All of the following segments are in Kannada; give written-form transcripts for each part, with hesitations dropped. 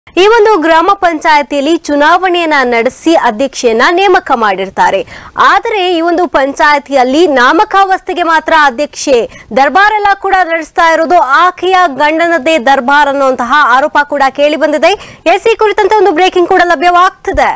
ಈ ಒಂದು ಗ್ರಾಮ ಪಂಚಾಯತಿಯಲ್ಲಿ ಚುನಾವಣೆಯನ್ನ ನಡೆಸಿ ಅಧ್ಯಕ್ಷೆಯನ್ನ ನೇಮಕ ಮಾಡಿರ್ತಾರೆ. ಆದರೆ ಈ ಒಂದು ಪಂಚಾಯತಿಯಲ್ಲಿ ನಾಮಕಾವಸ್ಥೆಗೆ ಮಾತ್ರ ಅಧ್ಯಕ್ಷೆ ದರ್ಬಾರ್ ಎಲ್ಲ ಕೂಡ ನಡೆಸ್ತಾ ಇರೋದು ಆಕೆಯ ಗಂಡನದೇ ದರ್ಬಾರ್ ಅನ್ನುವಂತಹ ಆರೋಪ ಕೂಡ ಕೇಳಿ ಬಂದಿದೆ. ಈ ಕುರಿತಂತೆ ಒಂದು ಬ್ರೇಕಿಂಗ್ ಕೂಡ ಲಭ್ಯವಾಗ್ತಿದೆ.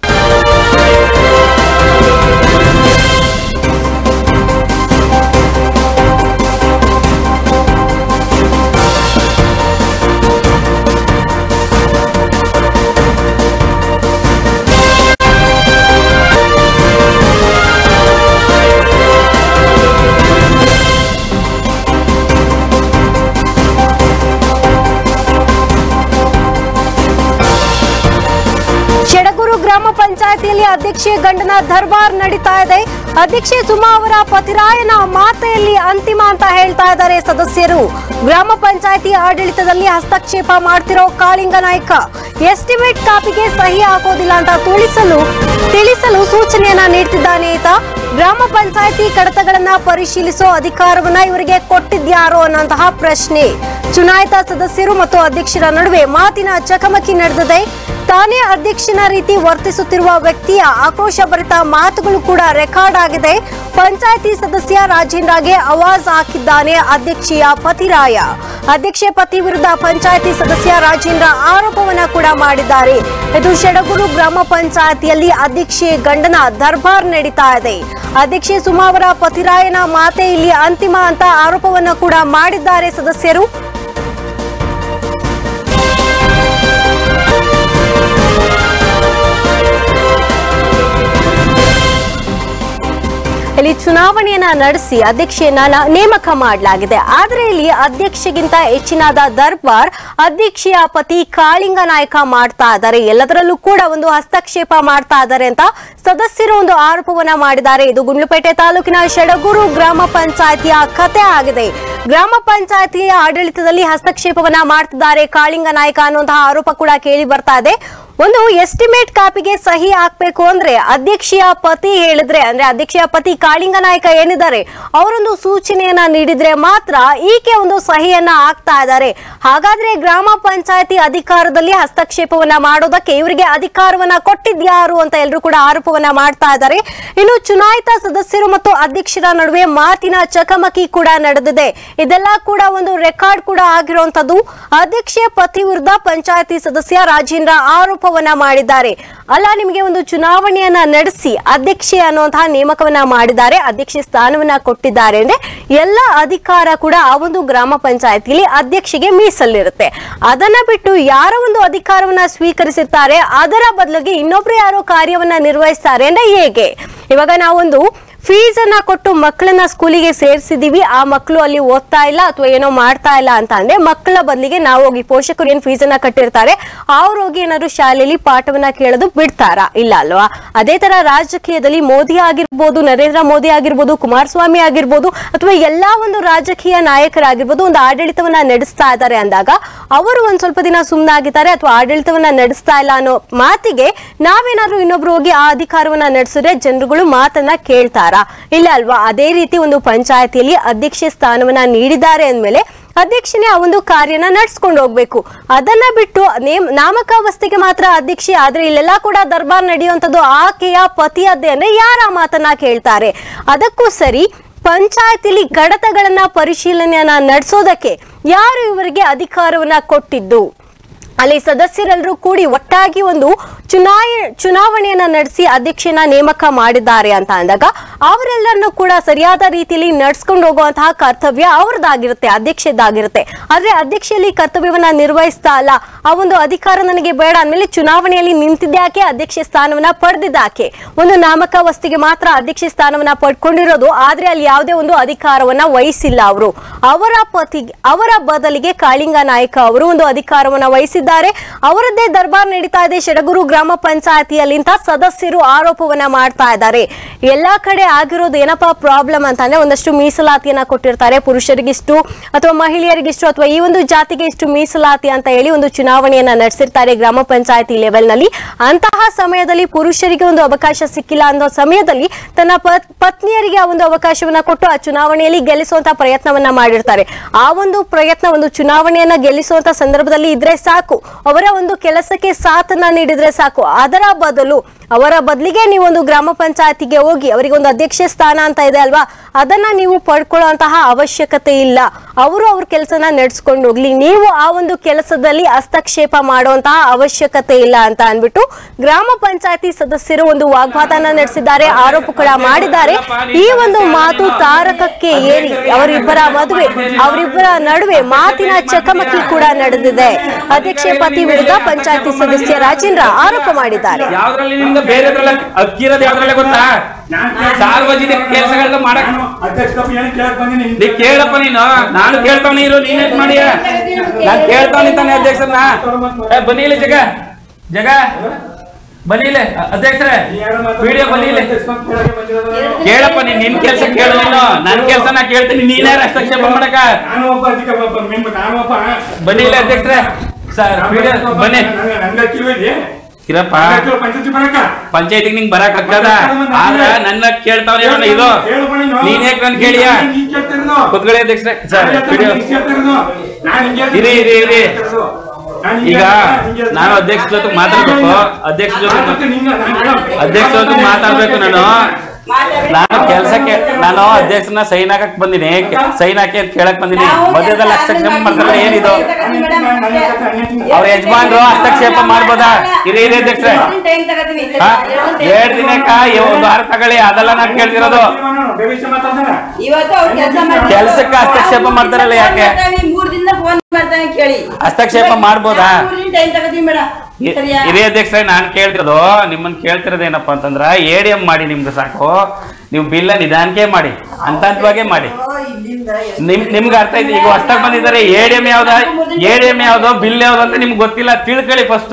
ಗ್ರಾಮ ಪಂಚಾಯತಿಯಲ್ಲಿ ಅಧ್ಯಕ್ಷೆ ಗಂಡನ ದರ್ಬಾರ್ ನಡೀತಾ ಇದೆ. ಅಧ್ಯಕ್ಷೆ ಸುಮಾ ಅವರ ಪತಿರಾಯನ ಮಾತೆಯಲ್ಲಿ ಅಂತಿಮ ಅಂತ ಹೇಳ್ತಾ ಇದ್ದಾರೆ ಸದಸ್ಯರು. ಗ್ರಾಮ ಪಂಚಾಯತಿ ಆಡಳಿತದಲ್ಲಿ ಹಸ್ತಕ್ಷೇಪ ಮಾಡ್ತಿರೋ ಕಾಳಿಂಗ ನಾಯ್ಕ ಎಸ್ಟಿಮೇಟ್ ಕಾಪಿಗೆ ಸಹಿ ಹಾಕೋದಿಲ್ಲ ಅಂತ ತಿಳಿಸಲು ಸೂಚನೆಯನ್ನ ನೀಡ್ತಿದ್ದಾನೆ ಈತ. ಗ್ರಾಮ ಪಂಚಾಯತಿ ಕಡತಗಳನ್ನ ಪರಿಶೀಲಿಸೋ ಅಧಿಕಾರವನ್ನ ಇವರಿಗೆ ಕೊಟ್ಟಿದ್ಯಾರೋ ಅನ್ನೋಂತಹ ಪ್ರಶ್ನೆ. ಚುನಾಯಿತ ಸದಸ್ಯರು ಮತ್ತು ಅಧ್ಯಕ್ಷರ ನಡುವೆ ಮಾತಿನ ಚಕಮಕಿ ನಡೆದಿದೆ. ತಾನೇ ಅಧ್ಯಕ್ಷನ ರೀತಿ ವರ್ತಿಸುತ್ತಿರುವ ವ್ಯಕ್ತಿಯ ಆಕ್ರೋಶಭರಿತ ಮಾತುಗಳು ಕೂಡ ರೆಕಾರ್ಡ್ ಆಗಿದೆ. ಪಂಚಾಯತಿ ಸದಸ್ಯ ರಾಜೇಂದ್ರಗೆ ಆವಾಜ್ ಹಾಕಿದ್ದಾನೆ ಅಧ್ಯಕ್ಷೆಯ ಪತಿರಾಯ. ಅಧ್ಯಕ್ಷೆ ಪತಿ ವಿರುದ್ಧ ಪಂಚಾಯತಿ ಸದಸ್ಯ ರಾಜೇಂದ್ರ ಆರೋಪವನ್ನ ಕೂಡ ಮಾಡಿದ್ದಾರೆ. ಇದು ಶೆಡಗೂರು ಗ್ರಾಮ ಪಂಚಾಯತಿಯಲ್ಲಿ ಅಧ್ಯಕ್ಷೆ ಗಂಡನ ದರ್ಬಾರ್ ನಡೀತಾ ಇದೆ. ಅಧ್ಯಕ್ಷೆ ಸುಮಾ ಅವರ ಪತಿರಾಯನ ಮಾತೆ ಇಲ್ಲಿ ಅಂತಿಮ ಅಂತ ಆರೋಪವನ್ನ ಕೂಡ ಮಾಡಿದ್ದಾರೆ ಸದಸ್ಯರು. ಇಲ್ಲಿ ಚುನಾವಣೆಯನ್ನ ನಡೆಸಿ ಅಧ್ಯಕ್ಷೆಯನ್ನ ನೇಮಕ ಮಾಡಲಾಗಿದೆ. ಆದರೆ ಇಲ್ಲಿ ಅಧ್ಯಕ್ಷೆಗಿಂತ ಹೆಚ್ಚಿನಾದ ದರ್ಬಾರ್ ಅಧ್ಯಕ್ಷೆಯ ಪತಿ ಕಾಳಿಂಗ ನಾಯ್ಕ ಮಾಡ್ತಾ ಇದ್ದಾರೆ. ಎಲ್ಲದರಲ್ಲೂ ಕೂಡ ಒಂದು ಹಸ್ತಕ್ಷೇಪ ಮಾಡ್ತಾ ಇದ್ದಾರೆ ಅಂತ ಸದಸ್ಯರು ಒಂದು ಆರೋಪವನ್ನ ಮಾಡಿದ್ದಾರೆ. ಇದು ಗುಂಡ್ಲುಪೇಟೆ ತಾಲೂಕಿನ ಶೆಡಗೂರು ಗ್ರಾಮ ಪಂಚಾಯತಿಯ ಕತೆ ಆಗಿದೆ. ಗ್ರಾಮ ಪಂಚಾಯತಿಯ ಆಡಳಿತದಲ್ಲಿ ಹಸ್ತಕ್ಷೇಪವನ್ನ ಮಾಡ್ತಿದ್ದಾರೆ ಕಾಳಿಂಗ ನಾಯ್ಕ ಅನ್ನುವಂತಹ ಆರೋಪ ಕೂಡ ಕೇಳಿ ಬರ್ತಾ ಇದೆ. ಒಂದು ಎಸ್ಟಿಮೇಟ್ ಕಾಪಿಗೆ ಸಹಿ ಹಾಕ್ಬೇಕು ಅಂದ್ರೆ ಅಧ್ಯಕ್ಷೆಯ ಪತಿ ಹೇಳಿದ್ರೆ, ಅಂದ್ರೆ ಅಧ್ಯಕ್ಷೆಯ ಪತಿ ಕಾಳಿಂಗ ನಾಯ್ಕ ಏನಿದ್ದಾರೆ ಅವರೊಂದು ಸೂಚನೆಯನ್ನ ನೀಡಿದ್ರೆ ಮಾತ್ರ ಈಕೆ ಒಂದು ಸಹಿಯನ್ನ ಹಾಕ್ತಾ ಇದ್ದಾರೆ. ಹಾಗಾದ್ರೆ ಗ್ರಾಮ ಪಂಚಾಯತಿ ಅಧಿಕಾರದಲ್ಲಿ ಹಸ್ತಕ್ಷೇಪವನ್ನ ಮಾಡೋದಕ್ಕೆ ಇವರಿಗೆ ಅಧಿಕಾರವನ್ನ ಕೊಟ್ಟಿದ್ಯಾರು ಅಂತ ಎಲ್ಲರೂ ಕೂಡ ಆರೋಪವನ್ನ ಮಾಡ್ತಾ ಇದ್ದಾರೆ. ಇನ್ನು ಚುನಾಯಿತ ಸದಸ್ಯರು ಮತ್ತು ಅಧ್ಯಕ್ಷರ ನಡುವೆ ಮಾತಿನ ಚಕಮಕಿ ಕೂಡ ನಡೆದಿದೆ. ಇದೆಲ್ಲ ಕೂಡ ಒಂದು ರೆಕಾರ್ಡ್ ಕೂಡ ಆಗಿರುವಂತದ್ದು. ಅಧ್ಯಕ್ಷೆಯ ಪತಿ ವಿರುದ್ಧ ಪಂಚಾಯತಿ ಸದಸ್ಯ ರಾಜೇಂದ್ರ ಆರೋಪವನ್ನ ಮಾಡಿದ್ದಾರೆ. ಅಲ್ಲ, ನಿಮಗೆ ಒಂದು ಚುನಾವಣೆಯನ್ನ ನಡೆಸಿ ಅಧ್ಯಕ್ಷೆ ಅನ್ನುವಂತಹ ನೇಮಕವನ್ನ ಮಾಡಿದ್ದಾರೆ, ಅಧ್ಯಕ್ಷೆ ಸ್ಥಾನವನ್ನ ಕೊಟ್ಟಿದ್ದಾರೆ ಅಂದ್ರೆ ಎಲ್ಲ ಅಧಿಕಾರ ಕೂಡ ಆ ಒಂದು ಗ್ರಾಮ ಪಂಚಾಯತಿಯಲ್ಲಿ ಅಧ್ಯಕ್ಷೆಗೆ ಮೀಸಲಿರುತ್ತೆ. ಅದನ್ನ ಬಿಟ್ಟು ಯಾರ ಒಂದು ಅಧಿಕಾರವನ್ನ ಸ್ವೀಕರಿಸಿರ್ತಾರೆ ಅದರ ಬದಲಿಗೆ ಇನ್ನೊಬ್ರು ಯಾರೋ ಕಾರ್ಯವನ್ನ ನಿರ್ವಹಿಸ್ತಾರೆ ಅಂದ್ರೆ ಹೇಗೆ? ಇವಾಗ ನಾವೊಂದು ಫೀಸ್ ಅನ್ನ ಕೊಟ್ಟು ಮಕ್ಕಳನ್ನ ಸ್ಕೂಲಿಗೆ ಸೇರಿಸಿದೀವಿ, ಆ ಮಕ್ಕಳು ಅಲ್ಲಿ ಓದ್ತಾ ಇಲ್ಲ ಅಥವಾ ಏನೋ ಮಾಡ್ತಾ ಇಲ್ಲ ಅಂತ ಅಂದ್ರೆ ಮಕ್ಕಳ ಬದಲಿಗೆ ನಾವು ಹೋಗಿ ಪೋಷಕರು ಏನ್ ಫೀಸ್ ಅನ್ನ ಕಟ್ಟಿರ್ತಾರೆ ಅವ್ರು ಹೋಗಿ ಏನಾದ್ರು ಶಾಲೆಯಲ್ಲಿ ಪಾಠವನ್ನ ಕೇಳೋದು ಬಿಡ್ತಾರಾ? ಇಲ್ಲ ಅಲ್ವಾ? ಅದೇ ತರ ರಾಜಕೀಯದಲ್ಲಿ ಮೋದಿ ಆಗಿರ್ಬೋದು, ನರೇಂದ್ರ ಮೋದಿ ಆಗಿರ್ಬೋದು, ಕುಮಾರಸ್ವಾಮಿ ಆಗಿರ್ಬೋದು ಅಥವಾ ಎಲ್ಲಾ ಒಂದು ರಾಜಕೀಯ ನಾಯಕರಾಗಿರ್ಬೋದು ಒಂದು ಆಡಳಿತವನ್ನ ನಡೆಸ್ತಾ ಇದ್ದಾರೆ ಅಂದಾಗ ಅವರು ಒಂದ್ ಸ್ವಲ್ಪ ದಿನ ಸುಮ್ಮನಾಗಿದ್ದಾರೆ ಅಥವಾ ಆಡಳಿತವನ್ನ ನಡೆಸ್ತಾ ಇಲ್ಲ ಅನ್ನೋ ಮಾತಿಗೆ ನಾವೇನಾದ್ರೂ ಇನ್ನೊಬ್ರು ಹೋಗಿ ಆ ಅಧಿಕಾರವನ್ನ ನಡೆಸಿದ್ರೆ ಜನರುಗಳು ಮಾತನ್ನ ಕೇಳ್ತಾರ? ಇಲ್ಲ ಅಲ್ವಾ? ಅದೇ ರೀತಿ ಒಂದು ಪಂಚಾಯತಿಯಲ್ಲಿ ಅಧ್ಯಕ್ಷೆ ಸ್ಥಾನವನ್ನ ನೀಡಿದ್ದಾರೆ ಅಂದ್ಮೇಲೆ ಅಧ್ಯಕ್ಷನೇ ಆ ಒಂದು ಕಾರ್ಯನ ನಡ್ಸ್ಕೊಂಡು ಹೋಗ್ಬೇಕು. ಅದನ್ನ ಬಿಟ್ಟು ನಾಮಕಾವಸ್ಥೆಗೆ ಮಾತ್ರ ಅಧ್ಯಕ್ಷೆ ಆದ್ರೆ ಇಲ್ಲೆಲ್ಲ ಕೂಡ ದರ್ಬಾರ್ ನಡೆಯುವಂತದ್ದು ಆಕೆಯ ಪತಿಯದ್ದೇ ಅಂದ್ರೆ ಯಾರ ಮಾತನ್ನ ಕೇಳ್ತಾರೆ? ಅದಕ್ಕೂ ಸರಿ, ಪಂಚಾಯತಿಲಿ ಕಡತಗಳನ್ನ ಪರಿಶೀಲನೆಯನ್ನ ನಡೆಸೋದಕ್ಕೆ ಯಾರು ಇವರಿಗೆ ಅಧಿಕಾರವನ್ನ ಕೊಟ್ಟಿದ್ದು? ಅಲ್ಲಿ ಸದಸ್ಯರೆಲ್ಲರೂ ಕೂಡಿ ಒಟ್ಟಾಗಿ ಒಂದು ಚುನಾವಣೆಯನ್ನ ನಡೆಸಿ ಅಧ್ಯಕ್ಷನ ನೇಮಕ ಮಾಡಿದ್ದಾರೆ ಅಂತ ಅಂದಾಗ ಅವರೆಲ್ಲರನ್ನು ಕೂಡ ಸರಿಯಾದ ರೀತಿಯಲ್ಲಿ ನಡ್ಸ್ಕೊಂಡು ಹೋಗುವಂತಹ ಕರ್ತವ್ಯ ಅವ್ರದ್ದಾಗಿರುತ್ತೆ, ಅಧ್ಯಕ್ಷದಾಗಿರುತ್ತೆ. ಆದ್ರೆ ಅಧ್ಯಕ್ಷೆಯಲ್ಲಿ ಕರ್ತವ್ಯವನ್ನ ನಿರ್ವಹಿಸ್ತಾ ಅಲ್ಲ, ಆ ಒಂದು ಅಧಿಕಾರ ನನಗೆ ಬೇಡ ಅಂದ್ಮೇಲೆ ಚುನಾವಣೆಯಲ್ಲಿ ನಿಂತಿದ್ದಾಕೆ, ಅಧ್ಯಕ್ಷ ಸ್ಥಾನವನ್ನ ಪಡೆದಿದ್ದಾಕೆ. ಒಂದು ನಾಮಕಾವಸ್ಥೆಗೆ ಮಾತ್ರ ಅಧ್ಯಕ್ಷ ಸ್ಥಾನವನ್ನ ಪಡ್ಕೊಂಡಿರೋದು, ಆದ್ರೆ ಅಲ್ಲಿ ಯಾವುದೇ ಒಂದು ಅಧಿಕಾರವನ್ನ ವಹಿಸಿಲ್ಲ ಅವರು. ಅವರ ಬದಲಿಗೆ ಕಾಳಿಂಗ ನಾಯ್ಕ ಅವರು ಒಂದು ಅಧಿಕಾರವನ್ನ ವಹಿಸಿದ್ದಾರೆ. ಅವರದ್ದೇ ದರ್ಬಾರ್ ನಡೀತಾ ಇದೆ ಶೆಡಗೂರು ಗ್ರಾಮ ಪಂಚಾಯತಿಯಲ್ಲಿಂತ ಸದಸ್ಯರು ಆರೋಪವನ್ನ ಮಾಡ್ತಾ ಇದ್ದಾರೆ. ಎಲ್ಲಾ ಕಡೆ ಆಗಿರೋದು ಏನಪ್ಪಾ ಪ್ರಾಬ್ಲಮ್ ಅಂತಂದ್ರೆ ಒಂದಷ್ಟು ಮೀಸಲಾತಿಯನ್ನ ಕೊಟ್ಟಿರ್ತಾರೆ, ಪುರುಷರಿಗಿಷ್ಟು ಅಥವಾ ಮಹಿಳೆಯರಿಗಿಷ್ಟು ಅಥವಾ ಈ ಒಂದು ಜಾತಿಗೆ ಇಷ್ಟು ಮೀಸಲಾತಿ ಅಂತ ಹೇಳಿ ಒಂದು ಚುನಾವಣೆಯನ್ನ ನಡೆಸಿರ್ತಾರೆ ಗ್ರಾಮ ಪಂಚಾಯತಿ ಲೆವೆಲ್ ನಲ್ಲಿ. ಅಂತಹ ಸಮಯದಲ್ಲಿ ಪುರುಷರಿಗೆ ಒಂದು ಅವಕಾಶ ಸಿಕ್ಕಿಲ್ಲ ಅನ್ನೋ ಸಮಯದಲ್ಲಿ ತನ್ನ ಪತ್ನಿಯರಿಗೆ ಆ ಒಂದು ಅವಕಾಶವನ್ನ ಕೊಟ್ಟು ಆ ಚುನಾವಣೆಯಲ್ಲಿ ಗೆಲ್ಲಿಸುವಂತ ಪ್ರಯತ್ನವನ್ನ ಮಾಡಿರ್ತಾರೆ. ಆ ಒಂದು ಪ್ರಯತ್ನ ಒಂದು ಚುನಾವಣೆಯನ್ನ ಗೆಲ್ಲಿಸುವಂತ ಸಂದರ್ಭದಲ್ಲಿ ಇದ್ರೆ ಸಾಕು, ಅವರ ಒಂದು ಕೆಲಸಕ್ಕೆ ಸಾಥನ್ನ ನೀಡಿದ್ರೆ ಸಾಕು. ಅವರ ಬದಲಿಗೆ ನೀವು ಒಂದು ಗ್ರಾಮ ಪಂಚಾಯತಿಗೆ ಹೋಗಿ ಅವರಿಗೆ ಒಂದು ಅಧ್ಯಕ್ಷ ಸ್ಥಾನ ಅಂತ ಇದೆ ಅಲ್ವಾ, ಅದನ್ನ ನೀವು ಪಡ್ಕೊಳ್ಳುವಂತಹ ಅವಶ್ಯಕತೆ ಇಲ್ಲ. ಅವರು ಅವ್ರ ಕೆಲಸನ ನಡೆಸ್ಕೊಂಡು ಹೋಗ್ಲಿ, ನೀವು ಆ ಒಂದು ಕೆಲಸದಲ್ಲಿ ಹಸ್ತಕ್ಷೇಪ ಮಾಡುವಂತಹ ಅವಶ್ಯಕತೆ ಇಲ್ಲ ಅಂತ ಅನ್ಬಿಟ್ಟು ಗ್ರಾಮ ಪಂಚಾಯತಿ ಸದಸ್ಯರು ಒಂದು ವಾಗ್ವಾದನ ನಡೆಸಿದ್ದಾರೆ, ಆರೋಪ ಕೂಡ ಮಾಡಿದ್ದಾರೆ. ಈ ಒಂದು ಮಾತು ತಾರಕಕ್ಕೆ ಏರಿ ಅವರಿಬ್ಬರ ನಡುವೆ ಮಾತಿನ ಚಕಮಕಿ ಕೂಡ ನಡೆದಿದೆ. ಅಧ್ಯಕ್ಷೆ ಪತಿ ವಿರುದ್ಧ ಪಂಚಾಯತಿ ಸದಸ್ಯ ರಾಜೇಂದ್ರ ಆರೋಪ ಮಾಡಿದ್ದಾರೆ. ಸಾರ್ವಜನಿಕ ಕೆಲಸಗಳನ್ನ ಮಾಡಕ್ ಕೇಳಪ್ಪ ನೀನು, ನಾನು ಕೇಳ್ತಾವನಿ ಇರೋ ನೀನೇನ್ ಮಾಡಿಯ, ನಾನು ಕೇಳ್ತಾವನಿ ತಾನೆ ಅಧ್ಯಕ್ಷರನ್ನ. ಬನ್ನಿಲ್ಲ ಜಗ ಬನ್ನಿಲ್ಲ ಅಧ್ಯಕ್ಷರೇ, ವಿಡಿಯೋ ಬನ್ನಿಲ್ಲ ಕೇಳಪ್ಪ. ನಿನ್ ಕೆಲ್ಸ ಕೇಳು, ನೀನು ನನ್ ಕೆಲ್ಸ ನಾ ಕೇಳ್ತೀನಿ, ನೀನೇ ಹಸ್ತಕ್ಷೇಪ ಮಾಡಕ. ಬನ್ನಿಲ್ಲ ಅಧ್ಯಕ್ಷರೇ ಸರ್, ವಿಡಿಯೋ ಬನ್ನಿ ಇರಪ್ಪ. ಪಂಚಾಯತಿಗೆ ನಿಂಗೆ ಬರಕ್ ಆಗ್ತದ, ಆದ್ರ ನನ್ನ ಕೇಳ್ತಾವ ಇದು, ನೀನ್ ಯಾಕೆ ನನ್ ಕೇಳಿಯ? ಕುತ್ಕೊಳ್ಳಿ ಅಧ್ಯಕ್ಷರೇ ಸರ್, ವಿಡಿಯೋ ಇರಿ ಇರಿ ಇರಿ. ಈಗ ನಾನು ಅಧ್ಯಕ್ಷ ಜೊತೆ ಮಾತಾಡ್ಬೇಕು, ಅಧ್ಯಕ್ಷ ಜೊತೆ ಮಾತಾಡ್ಬೇಕು. ನಾನು ಕೆಲ್ಸಕ್ಕೆ ನಾನು ಅಧ್ಯಕ್ಷನ ಸೈನ್ ಹಾಕಕ್ ಬಂದಿನಿ, ಸೈನ್ ಹಾಕಿ ಅಂತ ಕೇಳಕ್ ಬಂದಿನಿ. ಮಧ್ಯದಲ್ಲಿ ಹಸ್ತಕ್ಷೇಪ ಮಾಡ್ತಾರೆ ಏನಿದು? ಅವ್ರ ಯಜಮಾನ್ರು ಹಸ್ತಕ್ಷೇಪ ಮಾಡ್ಬೋದಾ? ಇರಿ ಇರಿ ಅಧ್ಯಕ್ಷರೇ, 2 ದಿನಕ್ಕ 1 ವಾರ ತಗೊಳ್ಳಿ, ಅದೆಲ್ಲ ನಾನು ಕೇಳ್ತಿರೋದು. ಕೆಲ್ಸಕ್ಕೆ ಹಸ್ತಕ್ಷೇಪ ಮಾಡ್ತಾರಲ್ಲ, ಯಾಕೆ ಹಸ್ತಕ್ಷೇಪ ಮಾಡ್ಬೋದಾ? ಹಿರಿಯ ಅಧ್ಯಕ್ಷರೇ, ನಾನು ಕೇಳ್ತಿರೋದು ನಿಮ್ಮನ್ನ ಕೇಳ್ತಿರೋದೇನಪ್ಪ ಅಂತಂದ್ರ ADM ಮಾಡಿ ನಿಮ್ಗೆ ಸಾಕು, ನೀವು ಬಿಲ್ಲ ನಿಧಾನಕ್ಕೆ ಮಾಡಿ, ಹಂತವಾಗಿ ಮಾಡಿ. ನಿಮ್ಗೆ ಅರ್ಥ ಐತಿ. ಈಗ ಹೊಸ್ತಾಗ ಬಂದಿದ್ದಾರೆ, ADM ಯಾವ್ದೋ ಬಿಲ್ ಯಾವ್ದು ಅಂತ ನಿಮ್ಗೆ ಗೊತ್ತಿಲ್ಲ, ತಿಳ್ಕೊಳ್ಳಿ ಫಸ್ಟ್.